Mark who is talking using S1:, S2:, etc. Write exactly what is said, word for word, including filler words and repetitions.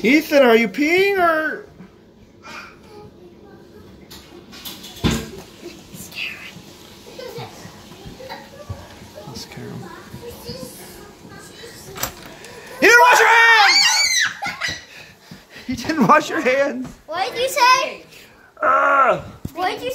S1: Ethan, are you peeing or? I'll scare him. You didn't wash your hands! You didn't wash your hands!
S2: What did you say?
S1: Uh.
S2: What did you